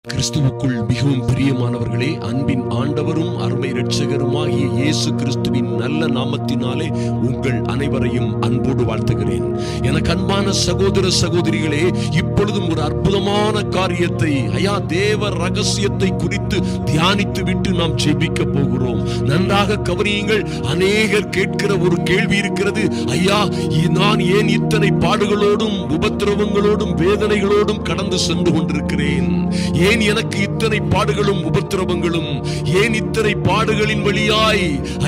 கிறிஸ்துவுக்குள் மிகவும் பிரியமானவர்களே, அன்பின் ஆண்டவரும் அருமை இரட்சகருமாகிய இயேசு கிறிஸ்துவின் நல்ல நாமத்தினாலே உங்கள் அனைவரையும் அன்போடு வாழ்த்துகிறேன். எனக்கு அன்பான சகோதர சகோதரிகளே, இப்பொழுதும் ஒரு அற்புதமான காரியத்தை தேவ ரகசியத்தை குறித்து தியானித்து விட்டு நாம் ஜெபிக்க போகிறோம். நன்றாக கவனியுங்கள். அநேகர் கேட்கிற ஒரு கேள்வி இருக்கிறது. நான் ஏன் இத்தனை பாடுகளோடும் உபத்திரவங்களோடும் வேதனைகளோடும் கடந்து சென்று கொண்டிருக்கிறேன்? ஏன் எனக்கு இத்தனை பாடுகளும் உபத்திரவங்களும்? ஏன் இத்தனை பாடுகளின் வழியாய்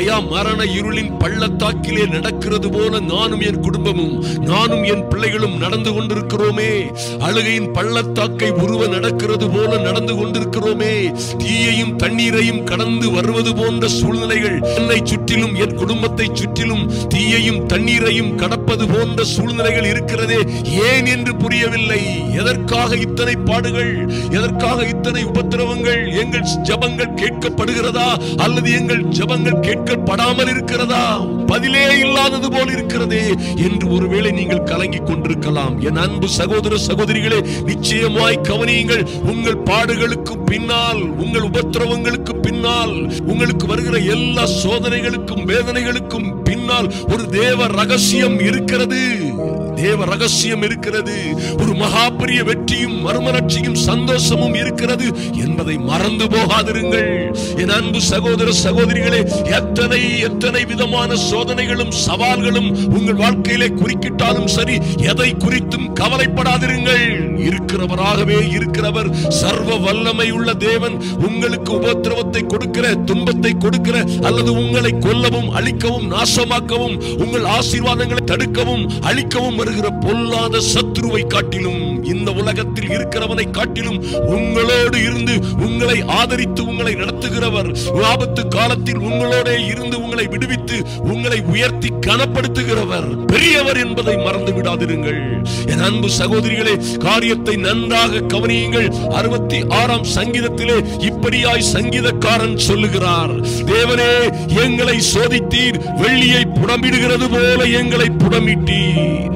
மரண இருளின் பள்ளத்தாக்கிலே நடக்கிறது போல நானும் என் குடும்பமும் நானும் என் பிள்ளைகளும் நடந்து கொண்டிருக்கிறோமே? அழுகையின் பள்ளத்தாக்கை உருவ நடக்கிறது போல நடந்து கொண்டிருக்கிறோமே? தீயையும் தண்ணீரையும் கடந்து வருவது போன்ற சூழ்நிலைகள் என்னை சுற்றிலும் என் குடும்பத்தை சுற்றிலும் தீயையும் தண்ணீரையும் கடப்பது போன்ற சூழ்நிலைகள் இருக்கிறதே, ஏன் என்று புரியவில்லை. எதற்காக இத்தனை பாடுகள்? எதற்காக இத்தனை உபத்திரவங்கள்? எங்கள் ஜெபங்கள் கேட்கப்படுகிறதா அல்லது எங்கள் ஜெபங்கள் கேட்கப்படாமல் இருக்கிறதா? பதிலே இல்லாதது போல் இருக்கிறதே என்று ஒருவேளை நீங்கள் கலங்கிக் கொண்டிருக்கலாம். என் அன்பு சகோதர சகோதரிகளே, நிச்சயமாய் கவனியுங்கள். உங்கள் பாடுகளுக்கு பின்னால், உங்கள் உபத்திரவங்களுக்கு பின்னால், உங்களுக்கு வருகிற எல்லா சோதனைகளுக்கும் வேதனைகளுக்கும் பின்னால் ஒரு தேவ ரகசியம் இருக்கிறது. தேவ ரகசியம் இருக்கிறது. ஒரு மகா பெரிய வெற்றியும் மறுமலர்ச்சியும் சந்தோஷமும் இருக்கிறது என்பதை மறந்து போகாதிருங்கள். என் அன்பு சகோதர சகோதரிகளே, எத்தனை எத்தனை விதமான சோதனைகளும் சவால்களும் உங்கள் வாழ்க்கையிலே குறுக்கிட்டாலும் சரி, எதை குறித்தும் கவலைப்படாதிருங்கள். இருக்கிறவராகவே இருக்கிறவர், சர்வ வல்லமை உள்ள தேவன் உங்களுக்கு உபத்திரவத்தை கொடுக்கிற, துன்பத்தை கொடுக்கிற அல்லது உங்களை கொல்லவும் அழிக்கவும் நாசமாக்கவும் உங்கள் ஆசீர்வாதங்களை தடுக்கவும் அழிக்கவும் வருகிற பொல்லாத சத்துருவை காட்டிலும், இந்த உலகத்தில் இருக்கிறவனை காட்டிலும் உங்களோடு இருந்து உங்களை ஆதரித்து உங்களை நடத்துகிறவர், ஆபத்து காலத்தில் உங்களோட இருந்து உங்களை விடுவித்து உங்களை உயர்த்தி கனப்படுத்துகிறவர் பெரியவர் என்பதை மறந்து விடாதிருங்கள். என் அன்பு சகோதரிகளே, காரியத்தை நன்றாக கவனியுங்கள். 66ஆம் சங்கீதத்திலே இப்படியாய் சங்கீதக்காரன் சொல்லுகிறார்: தேவனே, எங்களை சோதித்தீர், வெள்ளியை புடமிடுகிறது போல எங்களை புடமிட்டீர்.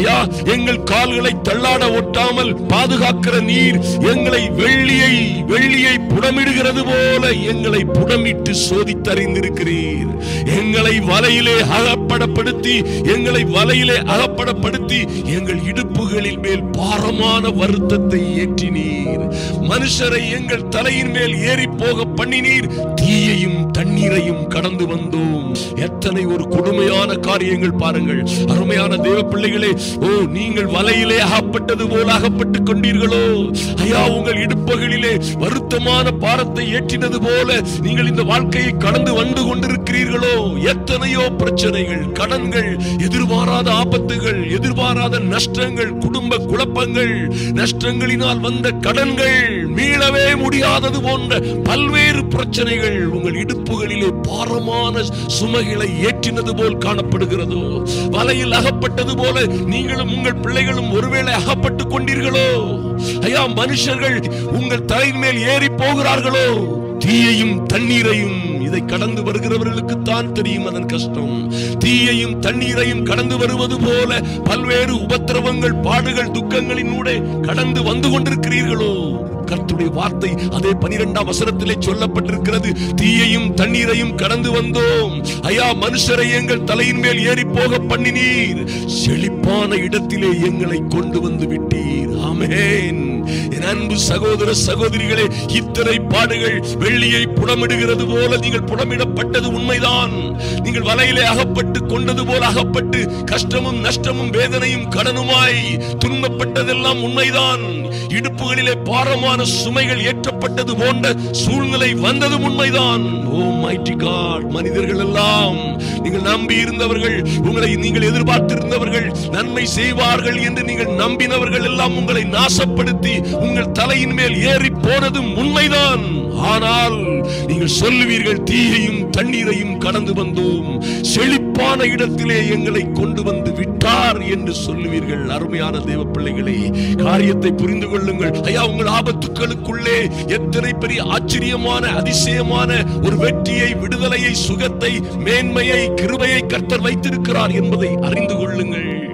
எங்கள் கால்களை தள்ளாட ஒட்டாமல் பாதுகாக்கிற நீர் எங்களை வெள்ளியை புடமிடுகிறது போல எங்களை புடமிட்டு சோதித்தறிந்திருக்கிறீர். எங்களை வலையிலே அகப்படப்படுத்தி எங்கள் இடுப்புகளின் மேல் பாரமான வருத்தத்தை ஏற்றினீர். மனுஷரை எங்கள் தலையின் மேல் ஏறி போக பண்ணினீர். தீயையும் தண்ணீரையும் கடந்து வந்தோம். எத்தனை ஒரு கொடுமையான காரியங்கள் பாருங்கள். அருமையான தேவ பிள்ளைகளே, நீங்கள் வலையிலே அகப்பட்டது போல அகப்பட்டுக் கொண்டீர்களோ? உங்கள் இடுப்புகளிலே வருத்தமான பாரத்தை ஏற்றினது போல நீங்கள் இந்த வாழ்க்கையை கடந்து வந்து கொண்டிருக்கிறீர்களோ? எத்தனையோ பிரச்சனைகள், கடன்கள், எதிர்பாராத ஆபத்துகள், எதிர்பாராத நஷ்டங்கள், குடும்ப குழப்பங்கள், நஷ்டங்களினால் வந்த கடன்கள், மீளவே முடியாதது போன்ற பல்வேறு பிரச்சனைகள் உங்கள் இடுப்புகளிலே பாரமான சுமைகளை ஏற்றினது போல் காணப்படுகிறதோ? வலையில் அகப்பட்டது போல நீங்களும் உங்கள் பிள்ளைகளும் ஒருவேளை அகப்பட்டுக் கொண்டீர்களோ? மனுஷர்கள் உங்கள் தலையின் மேல் ஏறி போகிறார்களோ? தீயையும் தண்ணீரையும் இதை கடந்து வருகிறவர்களுக்கு தான் தெரியும் அதன் கஷ்டம். தீயையும் தண்ணீரையும் கடந்து வருவது போல பல்வேறு உபத்திரவங்கள், பாடுகள், துக்கங்களினூடே கடந்து வந்து கொண்டிருக்கிறீர்களோ? கர்த்தருடைய வார்த்தை அதே 12ஆம் வசனத்திலே சொல்லப்பட்டிருக்கிறது. தீயையும் தண்ணீரையும் கடந்து வந்தோம். மனுஷரை எங்கள் தலையின் மேல் ஏறி போக பண்ணினீர். செழிப்பான இடத்திலே எங்களை கொண்டு வந்து விட்டீர். ஆமென். என் அன்பு சகோதர சகோதரிகளே, இத்தனை பாடுகள் வெள்ளியை புடமிடுகிறது போல நீங்கள் புடமிடப்பட்டது உண்மைதான். நீங்கள் வலையிலே அகப்பட்டு கொண்டது போல அகப்பட்டு கஷ்டமும் நஷ்டமும் வேதனையும் கடனுமாய் துன்பப்பட்டதெல்லாம் உண்மைதான். இடுப்புகளிலே பாரமான சுமைகள் ஏற்றப்பட்டது போன்ற சூழ்நிலை வந்ததும் உண்மைதான். ஓ மைட்டி காட், மனிதர்கள் எல்லாம், நீங்கள் நம்பி இருந்தவர்கள், உங்களை நீங்கள் எதிர்பார்த்திருந்தவர்கள், நன்மை செய்வார்கள் என்று நீங்கள் நம்பினவர்கள் எல்லாம் உங்களை நாசப்படுத்தி உங்கள் தலையின் மேல் ஏறி போனதும் உண்மைதான். ஆனால் நீங்கள் சொல்லுவீர்கள், தீயையும் தண்ணீரையும் கடந்து வந்தோம், செழிப்பான இடத்திலே எங்களை கொண்டு வந்து விட்டார் என்று சொல்லுவீர்கள். அருமையான தேவ பிள்ளைகளே, காரியத்தை புரிந்து கொள்ளுங்கள். உங்கள் ஆபத்துக்களுக்குள்ளே எத்தனை பெரிய ஆச்சரியமான அதிசயமான ஒரு வெற்றியை, விடுதலையை, சுகத்தை, மேன்மையை, கிருபையை கர்த்தர் வைத்திருக்கிறார் என்பதை அறிந்து கொள்ளுங்கள்.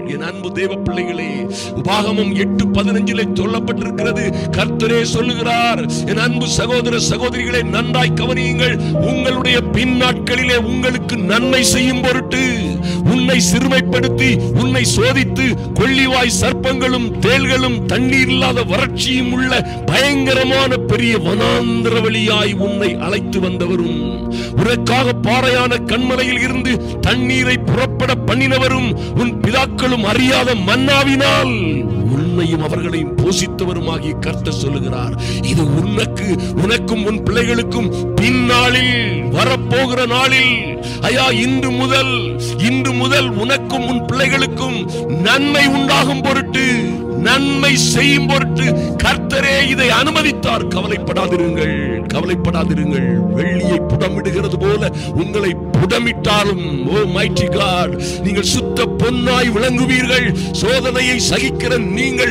என் அன்பு தேவ பிள்ளைகளே, உபாகமம் 8:15 சொல்லப்பட்டிருக்கிறது. கர்த்தரே சொல்லுகிறார், என் அன்பு சகோதர சகோதரிகளை நன்றாய் கவனியுங்கள். உங்களுடைய பின் நாட்களிலே உங்களுக்கு நன்மை செய்யும் பொருட்டு உன்னை சிறுமைப்படுத்தி உன்னை சோதித்து கொள்ளிவாய் சர்ப்பங்களும் தேள்களும் தண்ணீர் இல்லாத வறட்சியும் உள்ள பயங்கரமான பெரிய வனாந்திர வழியாய் உன்னை அழைத்து வந்தவரும், உனக்காக பாறையான கண்மலையில் இருந்து தண்ணீரை புறப்பட பண்ணினவரும், உன் பிதாக்களும் அறியாத மன்னாவினால் உன்னையும் அவர்களையும் போஷித்தவருமாகிய கர்த்தர் சொல்லுகிறார். இது உனக்கும் உன் பிள்ளைகளுக்கும் பின்னாளில் வரப்போகிற நாளில், ஐயா, இன்று முதல் உனக்கும் உன் பிள்ளைகளுக்கும் நன்மை உண்டாகும் பொருட்டு, நன்மை செய்யும் பொருட்டு கர்த்தரே இதை அனுமதித்தார். கவலைப்படாதிருங்கள். வெள்ளியை புடமிடுகிறது போல உங்களை புடமிட்டாலும், ஓ மைட்டி காட், நீங்கள் சுத்த பொன்னாய் விளங்குவீர்கள். சோதனையை சகிக்கிற நீங்கள்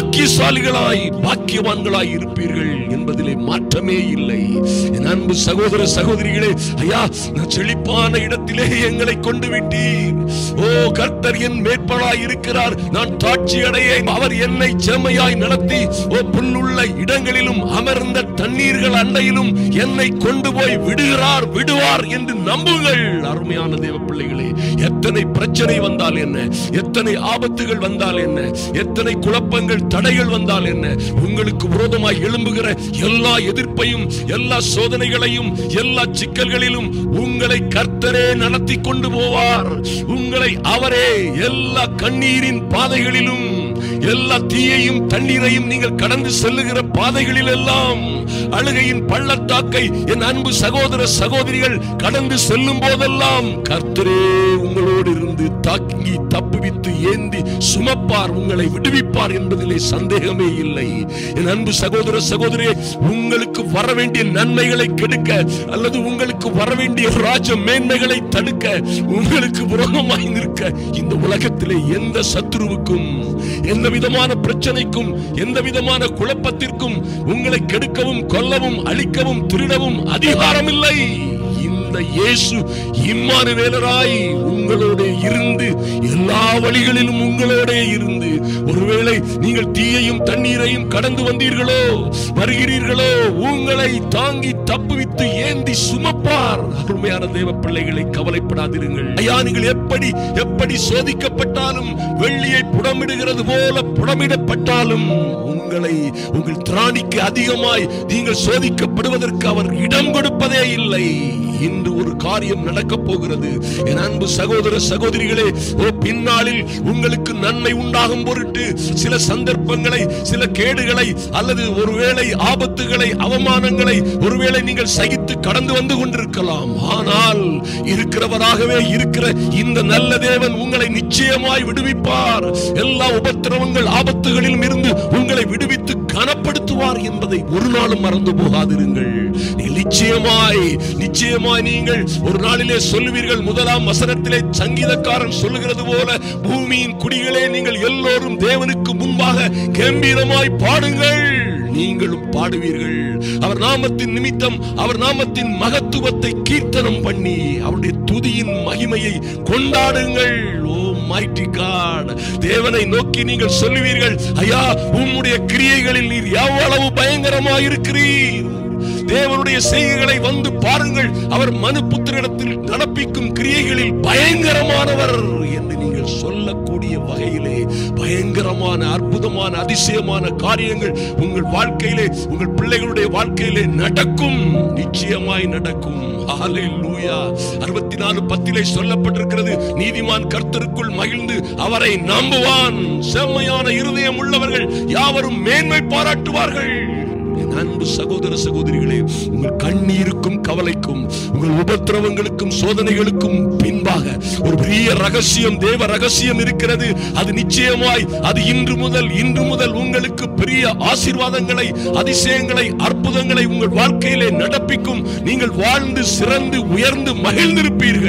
பாக்கியவான்களாய் இருப்பீர்கள் என்பதிலே மாற்றமே இல்லை. என் அன்பு சகோதர சகோதரிகளே, ஐயா, நான் செழிப்பான இடத்திலே எங்களை கொண்டு விட்டீர். ஓ, கர்த்தர் என் மேற்படாய் இருக்கிறார். நான் தாட்சி அடைய அவர் என்னை செம்மையாய் நடத்தி, ஓ, புல்லுள்ள இடங்களிலும் அமர்ந்த தண்ணீர்கள் அண்டையிலும் என்னை கொண்டு போய் விடுவார் என்று நம்புங்கள். அருமையான தேவ பிள்ளைகளே, எத்தனை பிரச்சனை வந்தால் என்ன, எத்தனை ஆபத்துகள் வந்தால் என்ன, எத்தனை குழப்பங்கள் தடைகள் வந்தால் என்ன, உங்களுக்கு விரோதமாய் எழும்புகிற எல்லா எதிர்ப்பையும் எல்லா சோதனைகளையும் எல்லா சிக்கல்களிலும் உங்களை கர்த்தரே நடத்தி கொண்டு போவார். உங்களை அவரே எல்லா கண்ணீரின் பாதைகளிலும், எல்லா தீயையும் தண்ணீரையும் நீங்கள் கடந்து செல்லுகிற பாதைகளில் எல்லாம், அழுகையின் பள்ளத்தாக்கை என் அன்பு சகோதர சகோதரிகள் கடந்து செல்லும் போதெல்லாம் கர்த்தரே உங்களோடு இருந்து தாங்கி தப்புவித்து ஏந்தி சுமப்பார், உங்களை விடுவிப்பார் என்பதிலே சந்தேகமே இல்லை. என் அன்பு சகோதர சகோதரியே, உங்களுக்கு வர வேண்டிய நன்மைகளை கெடுக்க அல்லது உங்களுக்கு வர வேண்டிய ராஜ மேன்மைகளை தடுக்க, உங்களுக்கு விரோதமாய் நிற்க இந்த உலகத்திலே எந்த சத்துருவுக்கும், எந்த விதமான பிரச்சனைக்கும், எந்த விதமான குழப்பத்திற்கும் உங்களை கெடுக்கவும் கொல்லவும் அழிக்கவும் திருடவும் அதிகாரம் இல்லை. இந்த இயேசு இம்மானுவேலராய் உங்களோட இருந்து, எல்லா வழிகளிலும் உங்களோட இருந்து, ஒருவேளை நீங்கள் தீயையும் தண்ணீரையும் கடந்து வந்தீர்களோ வருகிறீர்களோ, உங்களை தாங்கி தப்புவித்து ஏந்தி சுமப்பார். அருமையான தேவ பிள்ளைகளை, கவலைப்படாதிருங்கள். ஐயா, நீங்கள் எப்படி சோதிக்கப்பட்டாலும், வெள்ளியை புடமிடுகிறது போல புடமிடப்பட்டாலும், உங்கள் திராணிக்கு அதிகமாய் நீங்கள் சோதிக்கப்படுவதற்கு அவர் இடம் கொடுப்பதே இல்லை. இன்று ஒரு காரியம் நடக்க போகிறது. என் அன்பு சகோதர சகோதரிகளே, பின்னாளில் உங்களுக்கு நன்மை உண்டாகும் பொருட்டு சில சந்தர்ப்பங்களை, சில கேடுகளை அல்லது ஒருவேளை ஆபத்துகளை, அவமானங்களை ஒருவேளை நீங்கள் சகித்து கடந்து வந்து கொண்டிருக்கலாம். ஆனால் இருக்கிறவராகவே இருக்கிற இந்த நல்ல தேவன் உங்களை நிச்சயமாய் விடுவிப்பார். எல்லா உபத்திரவங்கள் ஆபத்துகளிலும் இருந்து உங்களை விடுவித்து கனப்படுத்துவார் என்பதை ஒரு நாளும் மறந்து போகாதிருங்கள். நிச்சயமாய் நீங்கள் ஒரு நாளிலே சொல்லுவீர்கள். 1ஆம் வசனத்திலே சங்கீதக்காரன் சொல்லுகிறது போல, பூமியின் குடிகளே, நீங்கள் எல்லோரும் தேவனுக்கு முன்பாக கம்பீரமாய் பாடுங்கள். நீங்களும் பாடுவீர்கள். அவர் நாமத்தின் நிமித்தம் அவர் நாமத்தின் மகத்துவத்தை கீர்த்தனம் பண்ணி அவருடைய துதியின் மகிமையை கொண்டாடுங்கள். ஓ மைட்டி காட், தேவனை நோக்கி நீங்கள் சொல்லுவீர்கள், ஐயா, உம்முடைய கிரியைகளில் நீர் எவ்வளவு பயங்கரமாய் இருக்கிறீர். தேவனுடைய செய்கைகளை வந்து பாருங்கள். அவர் மனுபுத்திரனிடத்தில் நடப்பிக்கும் கிரியைகளில் பயங்கரமானவர் என்று நீங்கள் சொல்லக்கூடிய வகையிலே பயங்கரமான, அற்புதமான, அதிசயமான காரியங்கள் உங்கள் வாழ்க்கையிலே, உங்கள் பிள்ளைகளுடைய வாழ்க்கையிலே நடக்கும். நிச்சயமாய் நடக்கும். ஹல்லேலூயா. 64:10 சொல்லப்பட்டிருக்கிறது, நீதிமான் கர்த்தருக்குள் மகிழ்ந்து அவரை நம்புவான். செம்மையான இருதயம் உள்ளவர்கள் யாவரும் மேன்மை பாராட்டுவார்கள். அன்பு சகோதர சகோதரிகளே, உங்கள் கண்ணீருக்கும் கவலைக்கும், உங்கள் உபத்திரவங்களுக்கும் சோதனைகளுக்கும் பின்பாக ஒரு பெரிய ரகசியம், தேவ ரகசியம் இருக்கிறது. அது நிச்சயமாய், அது இன்று முதல் உங்களுக்கு பெரிய ஆசீர்வாதங்களை, அதிசயங்களை, அற்புதங்களை உங்கள் வாழ்க்கையிலே நடப்பிக்கும். நீங்கள் வாழ்ந்து சிறந்து உயர்ந்து மகிழ்ந்திருப்பீர்கள்.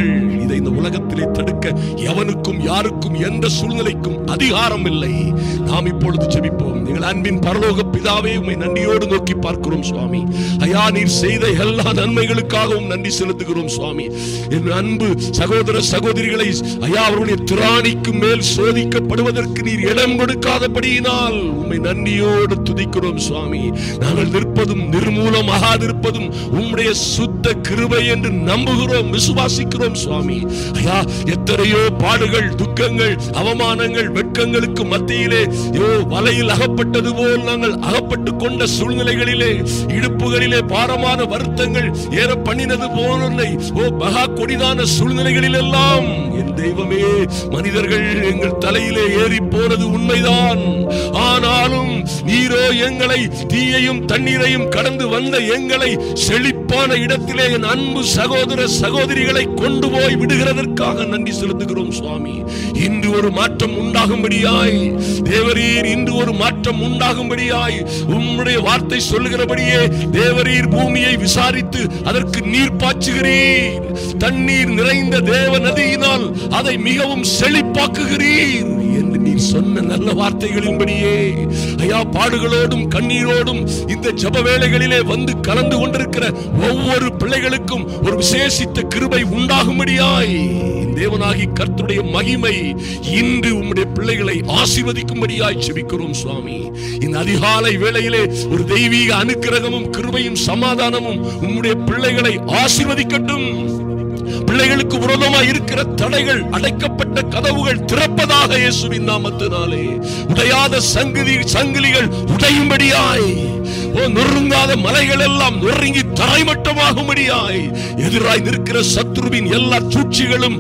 இதை இந்த உலகத்திலே தடுக்க எவனுக்கும் யாருக்கும் எந்த சூழ்நிலைக்கும் அதிகாரம் இல்லை. நாம் இப்பொழுது ஜெபிப்போம். எங்கள் அன்பின் பரலோக பிதாவே, உம்மை நன்றியோடு நோக்கி பார்க்கிறோம் சுவாமி. ஐயா, நீர் செய்த எல்லா நன்மைகளுக்காகவும் நன்றி செலுத்துகிறோம் சுவாமி. என் அன்பு சகோதர சகோதரிகளை ஐயா, அவருடைய திராணிக்கு மேல் சோதிக்கப்படுவதற்கு நீர் இடம் கொடுக்காதபடியினால் உம்மை நன்றியோடு துதிக்கிறோம் சுவாமி. நாங்கள் நிற்பதும் நிர்மூலமாகாதிருப்பதும் உம்முடைய சுத்த கிருபை என்று நம்புகிறோம், விசுவாசிக்கிறோம் சுவாமி. ஐயா, எத்தனையோ பாடுகள், துக்கங்கள், அவமானங்கள், வெட்கங்களுக்கு மத்தியிலே வலையில் அகப்பட்டது போல் நாங்கள் அகப்பட்டு கொண்ட சூழ்நிலைகளிலே, இடுப்புகளிலே பாரமான வருத்தங்கள் ஏற பண்ணினது போல மகா கொடிதான சூழ்நிலைகளில் எல்லாம் என் தெய்வமே, மனிதர்கள் எங்கள் தலையிலே ஏறி போனது உண்மைதான். ஆனாலும் நீரோ எங்களை தீயையும் தண்ணீரையும் கடந்து வந்த எங்களை செழிப்பான இடத்திலே என் அன்பு சகோதர சகோதரிகளை கொண்டு போய் விடுகிறதற்காக நன்றி செலுத்துகிறோம் சுவாமி. இன்று ஒரு மாற்றம் உண்டாகும்படியாய் தேவரீர், இன்று ஒரு மாற்றம் உண்டாகும்படியாய் உம்முடைய வார்த்தை சொல்லுகிறபடியே தேவரீர் பூமியை விசாரித்து அதற்கு நீர் பாய்ச்சுகிறீர். தண்ணீர் நிறைந்த தேவ நதியினால் அதை மிகவும் செழிப்பாக்குகிறீர் என்று நீர் சொன்ன நல்ல வார்த்தைகளின்படியே ஐயா, பாடுகளோடும் கண்ணீரோடும் இந்த ஜெப வேளைகளிலே வந்து கலந்து கொண்டிருக்கிற ஒவ்வொரு பிள்ளைகளுக்கும் ஒரு விசேஷித்த கிருபை உண்டாகும்படியாய் தேவனாகி கர்த்தருடைய மகிமை இன்று உம்முடைய பிள்ளைகளை ஆசீர்வதிக்கும்படியாய் ஜெபிக்கிறோம் சுவாமி. இந்த அதிகாலை வேளையிலே ஒரு தெய்வீக அனுக்கிரகமும் கிருபையும் சமாதானமும் உம்முடைய பிள்ளைகளை ஆசீர்வதிக்கட்டும். பிள்ளைகளுக்கு விரோதமாக இருக்கிற தடைகள், அடைக்கப்பட்ட கதவுகள் திறப்பதாக இயேசுவின் நாமத்தினாலே உடையாத சங்கிலிகள் உடையும்படியாய், நொறுங்காத மலைகள் எல்லாம் நொறுங்கி தரைமட்டமாகும்படியாய், எதிராய் நிற்கிற சத்ருவின் எல்லா சூழ்ச்சிகளும்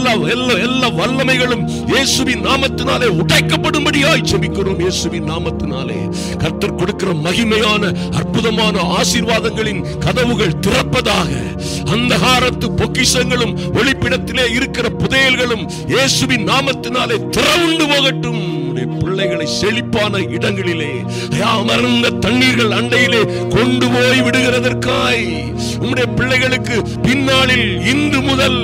எல்லா வல்லமைகளும் இயேசுவின் நாமத்தினாலே உடைக்கப்படும்படியாய் ஜெபிக்கிறோம். இயேசுவின் நாமத்தினாலே கர்த்தர் கொடுக்கிற மகிமையான அற்புதமான ஆசீர்வாதங்களின் கதவுகள் திறப்பதாக, அந்தகாரத்து பொக்கிஷங்களும் ஒளிப்பிடத்திலே இருக்கிற புதையல்களும் இயேசுவின் நாமத்தினாலே திறவுண்டு போகட்டும். பிள்ளைகளை செழிப்பான இடங்களிலே அமர்ந்த தண்ணீர்கள் அண்டையிலே கொண்டு போய் விடுகிறதற்காய் உம்முடைய பிள்ளைகளுக்கு பின்னாளில் இன்று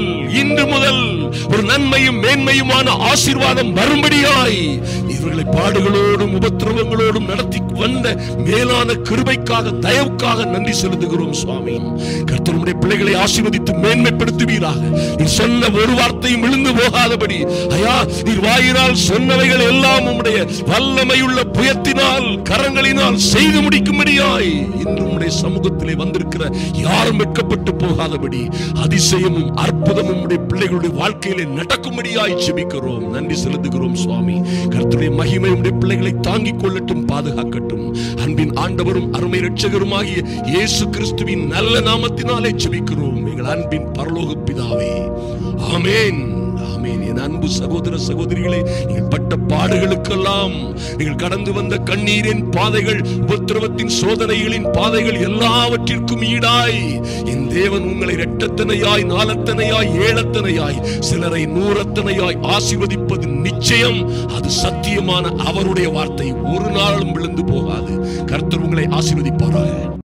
முதல் ஒரு நன்மையும் மேன்மையுமான ஆசீர்வாதம் வரும்படியாய் இவர்களை பாடுகளோடும் உபத்திரவங்களோடும் நடத்தி வந்த மேலான கிருபைக்காக, தயவுக்காக நன்றி செலுத்துகிறோம் சுவாமி. கர்த்தருடைய பிள்ளைகளை ஆசீர்வதித்து மேன்மைப்படுத்துவீராக. நீர் சொன்ன ஒரு வார்த்தையும் விழுந்து போகாதபடி ஐயா, நீர் வாயினால் சொன்னவைகள் எல்லாம் உம்முடைய வல்லமையுள்ள புயத்தினால், கரங்களினால் செய்து முடிக்கும்படியாய் இன்று உம்முடைய சமூகத்திலே வந்திருக்கிற யாரும் வெட்கப்பட்டு போகாதபடி அதிசயமும் அற்புதமும் உம்முடைய பிள்ளைகளுடைய வாழ்க்கையிலே நடக்கும்படியாய் ஜெபிக்கிறோம். நன்றி செலுத்துகிறோம் சுவாமி. கர்த்தருடைய மகிமை உம்முடைய பிள்ளைகளை தாங்கிக் கொள்ளட்டும், பாதுகாக்கட்டும். அன்பின் ஆண்டவரும் அருமை இரட்சகருமாகிய இயேசு கிறிஸ்துவின் நல்ல நாமத்தினாலே ஜெபிக்கிறோம் எங்கள் அன்பின் பரலோக பிதாவே. ஆமென், ஆமென். என் அன்பு சகோதர சகோதரிகளே, நீங்கள் பட்ட பாடுகளுக்கெல்லாம், நீங்கள் கடந்து வந்த கண்ணீரின் பாதைகள், உபத்திரவத்தின் சோதனைகளின் பாதைகள் எல்லாவற்றிற்கும் ஈடாய் என் தேவன் உங்களை இரட்டத்தனையாய், நாலத்தனையாய், ஏழத்தனையாய், சிலரை நூறத்தனையாய் ஆசீர்வதிப்பது நிச்சயம். அது சத்தியமான அவருடைய வார்த்தை, ஒரு நாளும் விழுந்து போகாது. கர்த்தர் உங்களை ஆசீர்வதிப்பாராக.